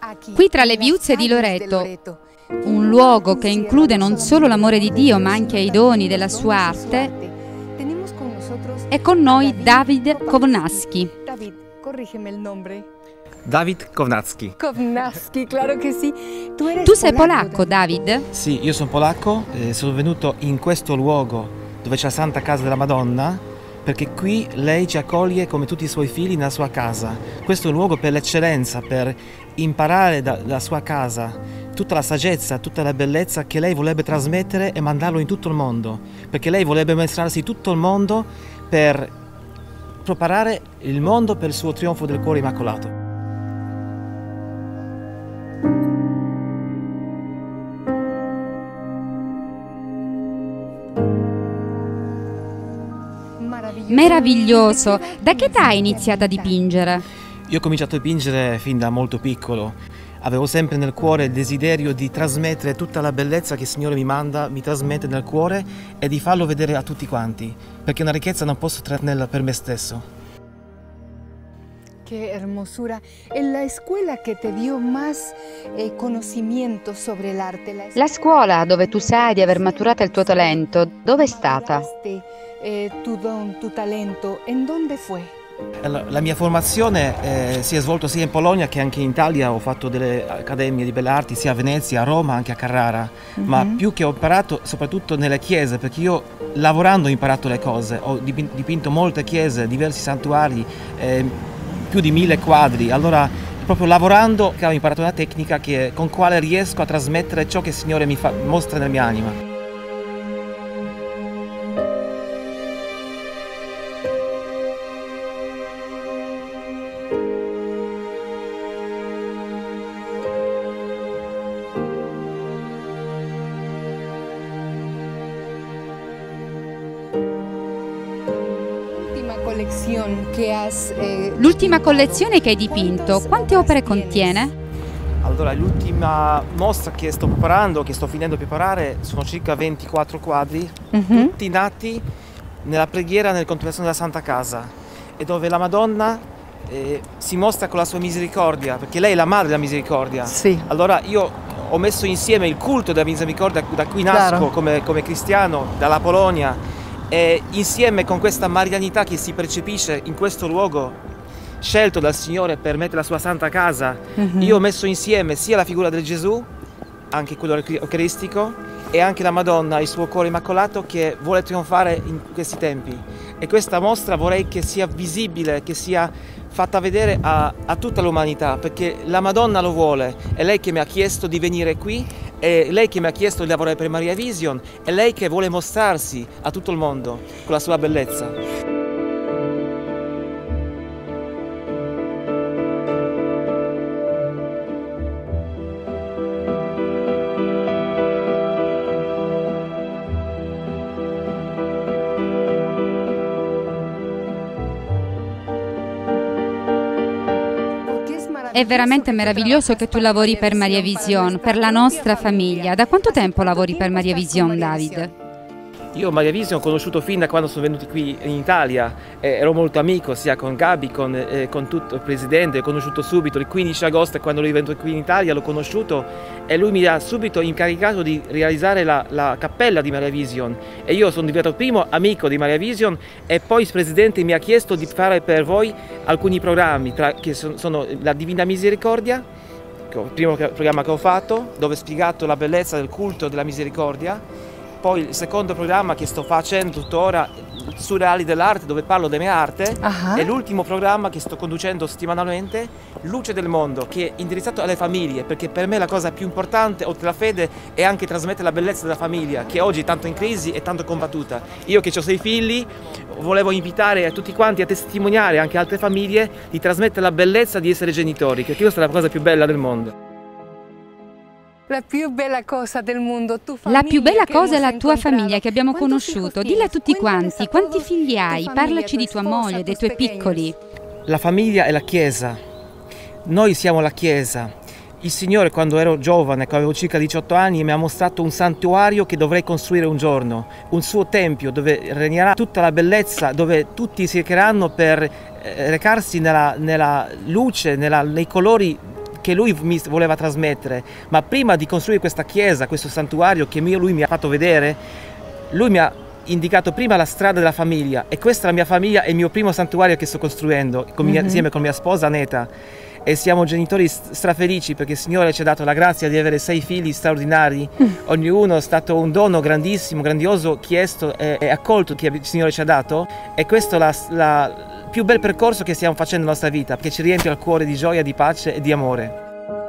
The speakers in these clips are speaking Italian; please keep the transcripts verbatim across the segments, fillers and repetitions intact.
Qui tra le viuzze di Loreto, un luogo che include non solo l'amore di Dio ma anche i doni della sua arte, è con noi David Kovnacki. David, corrígeme il nome. David Kovnacki. Kovnacki, claro che sì. Tu, tu sei polacco, David? Sì, io sono polacco, eh, sono venuto in questo luogo dove c'è la Santa Casa della Madonna, perché qui lei ci accoglie come tutti i suoi figli nella sua casa. Questo è un luogo per l'eccellenza, per imparare da, dalla sua casa tutta la saggezza, tutta la bellezza che lei vorrebbe trasmettere e mandarlo in tutto il mondo, perché lei vorrebbe mostrarsi tutto il mondo per preparare il mondo per il suo trionfo del cuore immacolato. Meraviglioso! Da che età hai iniziato a dipingere? Io ho cominciato a dipingere fin da molto piccolo. Avevo sempre nel cuore il desiderio di trasmettere tutta la bellezza che il Signore mi manda, mi trasmette nel cuore, e di farlo vedere a tutti quanti, perché una ricchezza non posso trattenerla per me stesso. Qué hermosura. En la escuela que te dio más eh, conocimiento sobre el arte. La, la scuola dove tu sai di aver maturato il tuo talento, dove è stata? Eh, tu don, tu talento, ¿en dónde fue? La, la mia formazione eh, si è svolta sia in Polonia che anche in Italia. Ho fatto delle accademie di belle arti sia a Venezia, a Roma, anche a Carrara. Mm-hmm. Ma più che ho imparato soprattutto nelle chiese, perché io lavorando ho imparato le cose. Ho dipinto molte chiese, diversi santuari, eh, più di mille quadri. Allora proprio lavorando ho imparato una tecnica che, con quale riesco a trasmettere ciò che il Signore mi fa, mostra nella mia anima. L'ultima collezione che hai dipinto, quante opere contiene? Allora, l'ultima mostra che sto preparando, che sto finendo di preparare, sono circa ventiquattro quadri, uh-huh. tutti nati nella preghiera nel contemplazione della Santa Casa, e dove la Madonna eh, si mostra con la sua misericordia, perché lei è la madre della misericordia. Sì. Allora io ho messo insieme il culto della misericordia, da cui nasco come, come cristiano, dalla Polonia, e insieme con questa marianità che si percepisce in questo luogo scelto dal Signore per mettere la sua Santa Casa, uh-huh. io ho messo insieme sia la figura del Gesù, anche quello eucaristico, e anche la Madonna, il suo cuore immacolato, che vuole trionfare in questi tempi. E questa mostra vorrei che sia visibile, che sia fatta vedere a, a tutta l'umanità, perché la Madonna lo vuole. È lei che mi ha chiesto di venire qui, è lei che mi ha chiesto di lavorare per Maria Vision, è lei che vuole mostrarsi a tutto il mondo con la sua bellezza. È veramente meraviglioso che tu lavori per Maria Vision, per la nostra famiglia. Da quanto tempo lavori per Maria Vision, David? Io Maria Vision ho conosciuto fin da quando sono venuti qui in Italia, eh, ero molto amico sia con Gabi, con, eh, con tutto il presidente, ho conosciuto subito il quindici agosto, quando lui è venuto qui in Italia l'ho conosciuto, e lui mi ha subito incaricato di realizzare la, la cappella di Maria Vision, e io sono diventato primo amico di Maria Vision, e poi il presidente mi ha chiesto di fare per voi alcuni programmi, tra, che sono, sono la Divina Misericordia, il primo programma che ho fatto, dove ho spiegato la bellezza del culto della misericordia. Poi il secondo programma che sto facendo tuttora, Surreali dell'arte, dove parlo della mia arte, uh-huh. e l'ultimo programma che sto conducendo settimanalmente, Luce del Mondo, che è indirizzato alle famiglie, perché per me la cosa più importante, oltre alla fede, è anche trasmettere la bellezza della famiglia, che oggi è tanto in crisi e tanto combattuta. Io che ho sei figli, volevo invitare a tutti quanti a testimoniare anche altre famiglie di trasmettere la bellezza di essere genitori, perché questa è la cosa più bella del mondo. La più bella cosa del mondo, tu La più bella cosa è la tua famiglia che abbiamo conosciuto. Dilla a tutti quanti, quanti figli hai? Parlaci di tua moglie, dei tuoi piccoli. La famiglia è la Chiesa. Noi siamo la Chiesa. Il Signore, quando ero giovane, quando avevo circa diciotto anni, mi ha mostrato un santuario che dovrei costruire un giorno, un suo tempio dove regnerà tutta la bellezza, dove tutti si recheranno per recarsi nella, nella luce, nella, nei colori che lui mi voleva trasmettere. Ma prima di costruire questa chiesa, questo santuario che lui mi ha fatto vedere, lui mi ha indicato prima la strada della famiglia, e questa è la mia famiglia, è il mio primo santuario che sto costruendo con mia, mm-hmm. insieme con mia sposa Neta, e siamo genitori strafelici perché il Signore ci ha dato la grazia di avere sei figli straordinari. mm. Ognuno è stato un dono grandissimo, grandioso, chiesto e, e accolto che il Signore ci ha dato, e questo è la, la, il più bel percorso che stiamo facendo nella nostra vita, perché ci riempie il cuore di gioia, di pace e di amore.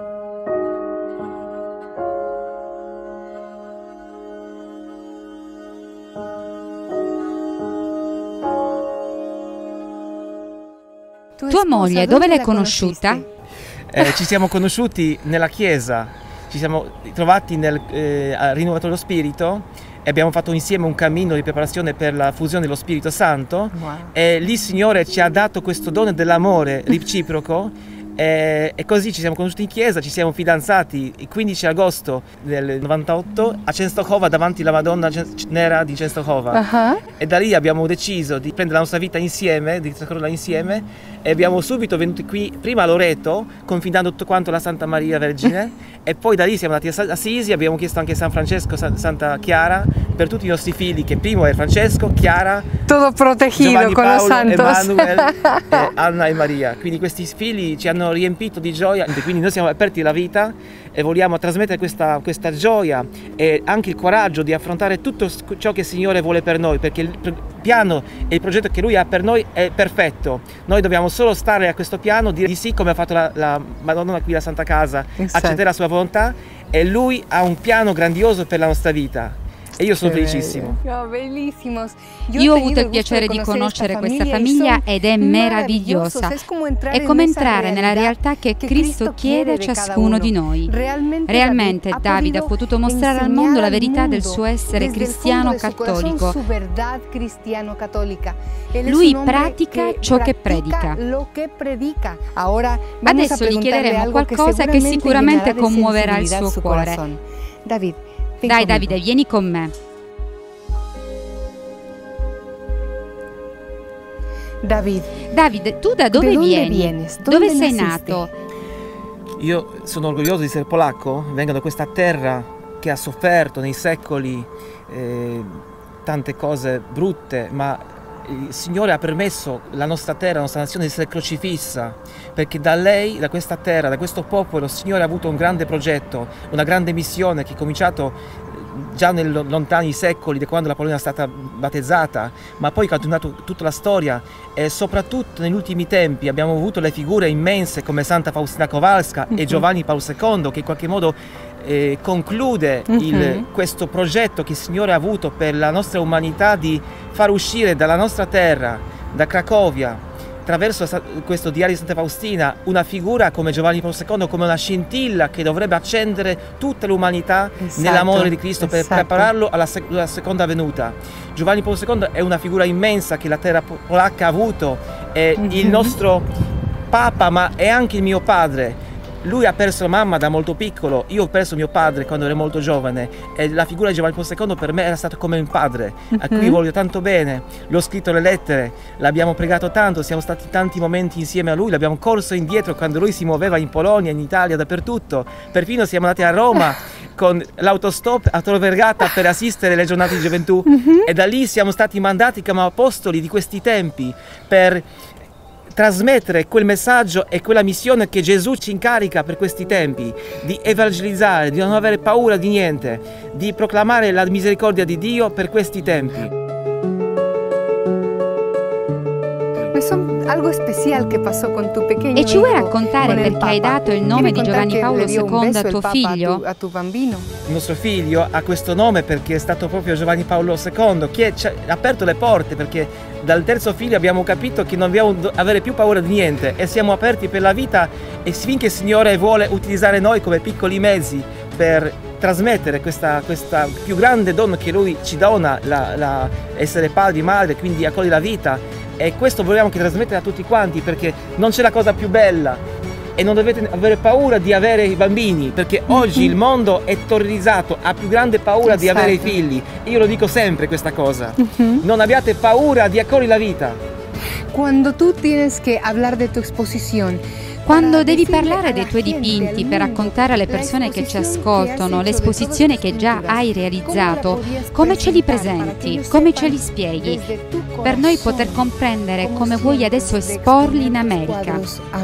Tua moglie, dove l'hai conosciuta? Eh, ci siamo conosciuti nella chiesa, ci siamo trovati nel eh, Rinnovato dello Spirito e abbiamo fatto insieme un cammino di preparazione per la fusione dello Spirito Santo. Wow. E lì il Signore ci ha dato questo dono dell'amore reciproco. E, e così ci siamo conosciuti in chiesa, ci siamo fidanzati il quindici agosto del novantotto a Częstochowa davanti alla Madonna Nera di Częstochowa. Uh-huh. E da lì abbiamo deciso di prendere la nostra vita insieme, di trascorrerla insieme, e abbiamo subito venuti qui prima a Loreto, confidando tutto quanto alla Santa Maria Vergine, e poi da lì siamo andati a Assisi, abbiamo chiesto anche San Francesco, San, Santa Chiara, per tutti i nostri figli, che primo è Francesco, Chiara, todo protegido Giovanni con Paolo, los santos. Emanuele, e Anna e Maria. Quindi questi figli ci hanno riempito di gioia, quindi noi siamo aperti alla vita e vogliamo trasmettere questa, questa gioia e anche il coraggio di affrontare tutto ciò che il Signore vuole per noi, perché il piano e il progetto che Lui ha per noi è perfetto. Noi dobbiamo solo stare a questo piano, dire di sì come ha fatto la, la Madonna qui alla Santa Casa, esatto. Accettare la sua volontà, e Lui ha un piano grandioso per la nostra vita. E io sono felicissimo. Oh, bellísimos. Io ho avuto il piacere di conoscere questa famiglia ed è meravigliosa. È come entrare nella realtà che Cristo chiede a ciascuno di noi. Realmente Davide ha potuto mostrare al mondo la verità del suo essere cristiano cattolico. Lui pratica ciò che predica. Adesso gli chiederemo qualcosa che sicuramente commuoverà il suo cuore. David, Dai Davide, vieni con me. David, Davide, tu da dove vieni? Dove sei nato? Io sono orgoglioso di essere polacco, vengo da questa terra che ha sofferto nei secoli eh, tante cose brutte, ma il Signore ha permesso la nostra terra, la nostra nazione di essere crocifissa, perché da lei, da questa terra, da questo popolo, il Signore ha avuto un grande progetto, una grande missione che è cominciato già nei lontani secoli, da quando la Polonia è stata battezzata, ma poi ha continuato tutta la storia, e soprattutto negli ultimi tempi abbiamo avuto le figure immense come Santa Faustina Kowalska uh-huh. e Giovanni Paolo secondo, che in qualche modo eh, conclude uh-huh. il, questo progetto che il Signore ha avuto per la nostra umanità di far uscire dalla nostra terra, da Cracovia, attraverso questo diario di Santa Faustina, una figura come Giovanni Paolo secondo, come una scintilla che dovrebbe accendere tutta l'umanità esatto, nell'amore di Cristo per esatto. prepararlo alla, sec alla seconda venuta. Giovanni Paolo secondo è una figura immensa che la terra polacca ha avuto, è mm-hmm. il nostro Papa, ma è anche il mio padre. Lui ha perso la mamma da molto piccolo, io ho perso mio padre quando ero molto giovane, e la figura di Giovanni Paolo secondo per me era stato come un padre, a cui voglio tanto bene. L'ho scritto le lettere, l'abbiamo pregato tanto, siamo stati tanti momenti insieme a lui, l'abbiamo corso indietro quando lui si muoveva in Polonia, in Italia, dappertutto. Perfino siamo andati a Roma con l'autostop a Tor Vergata per assistere le giornate di gioventù, e da lì siamo stati mandati come apostoli di questi tempi per trasmettere quel messaggio e quella missione che Gesù ci incarica per questi tempi, di evangelizzare, di non avere paura di niente, di proclamare la misericordia di Dio per questi tempi. E ci vuoi raccontare perché hai dato il nome di Giovanni Paolo secondo a tuo figlio? Il nostro figlio ha questo nome perché è stato proprio Giovanni Paolo secondo che ci ha aperto le porte, perché dal terzo figlio abbiamo capito che non dobbiamo avere più paura di niente e siamo aperti per la vita, e finché il Signore vuole utilizzare noi come piccoli mezzi per trasmettere questa, questa più grande dono che Lui ci dona, la, la essere padri, madre, quindi accogliere la vita. E questo vogliamo che trasmettere a tutti quanti, perché non c'è la cosa più bella, e non dovete avere paura di avere i bambini, perché mm-hmm. oggi il mondo è terrorizzato, ha più grande paura esatto. di avere i figli. Io lo dico sempre questa cosa, mm-hmm. non abbiate paura di accogliere la vita. Cuando tú tienes que hablar de tu exposición, quando devi parlare dei tuoi dipinti per raccontare alle persone che ci ascoltano l'esposizione che già hai realizzato, come ce li presenti, come ce li spieghi, per noi poter comprendere come vuoi adesso esporli in America.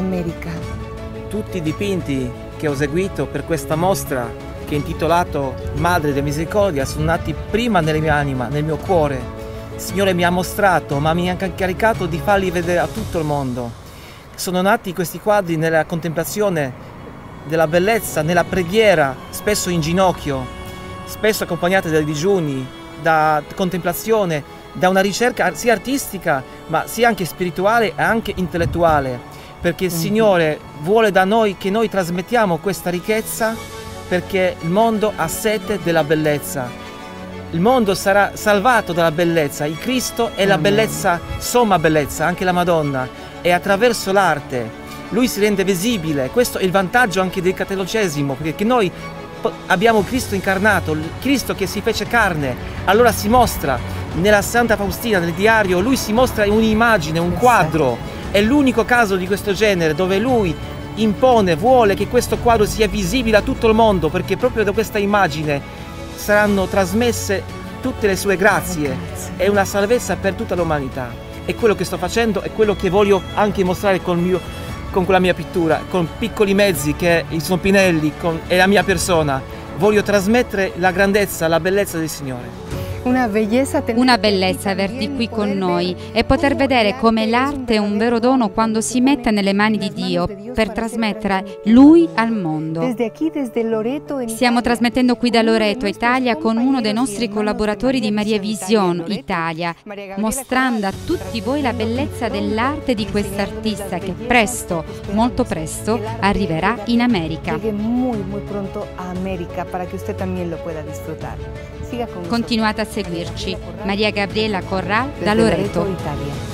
Tutti i dipinti che ho eseguito per questa mostra, che è intitolato Madre della Misericordia, sono nati prima nella mia anima, nel mio cuore. Il Signore mi ha mostrato, ma mi ha anche incaricato di farli vedere a tutto il mondo. Sono nati questi quadri nella contemplazione della bellezza, nella preghiera, spesso in ginocchio, spesso accompagnate dai digiuni, da contemplazione, da una ricerca sia artistica, ma sia anche spirituale e anche intellettuale, perché il Signore vuole da noi che noi trasmettiamo questa ricchezza, perché il mondo ha sete della bellezza. Il mondo sarà salvato dalla bellezza, il Cristo è la bellezza, somma bellezza, anche la Madonna. E attraverso l'arte lui si rende visibile. Questo è il vantaggio anche del cattolicesimo, perché noi abbiamo Cristo incarnato, il Cristo che si fece carne, allora si mostra nella Santa Faustina, nel diario, lui si mostra in un'immagine, un quadro. È l'unico caso di questo genere dove lui impone, vuole che questo quadro sia visibile a tutto il mondo, perché proprio da questa immagine saranno trasmesse tutte le sue grazie e una salvezza per tutta l'umanità. E quello che sto facendo è quello che voglio anche mostrare con, mio, con quella mia pittura, con piccoli mezzi che sono Pinelli con, e la mia persona. Voglio trasmettere la grandezza, la bellezza del Signore. Una bellezza, una bellezza averti qui con noi e poter vedere come l'arte è un vero dono quando si mette nelle mani di Dio per trasmettere Lui al mondo. Stiamo trasmettendo qui da Loreto, Italia, con uno dei nostri collaboratori di Maria Vision Italia, mostrando a tutti voi la bellezza dell'arte di quest'artista che presto, molto presto, arriverà in America. Continuate a seguirci. Maria Gabriela Corral da Loreto.